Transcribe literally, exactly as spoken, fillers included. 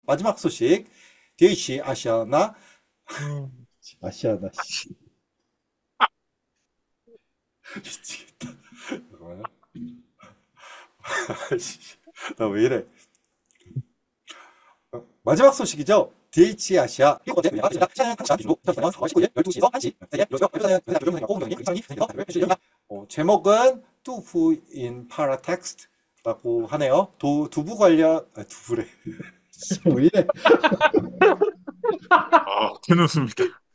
마지막 소식. 디에이치 아시아나 음. 아시아나 씨. 미치겠다. 잠깐만요. 나 왜 이래? 어, 마지막 소식이죠. 디에이치 아시아 일곱 번째 명예가 됩니다. 시간은 당시 중국 이천이십사 년 사월 십구 일 열두 시에서 한 시 사이에 이루어지고 여기서는 여자 조정선생과 호응경이 굉장히 선생님과 발표를 해주실 예정입니다. 어, 제목은 두부 인 파라텍스트라고 하네요. 도, 두부 관련 아, 두부래. 왜 이래? 아, 개웃습니다.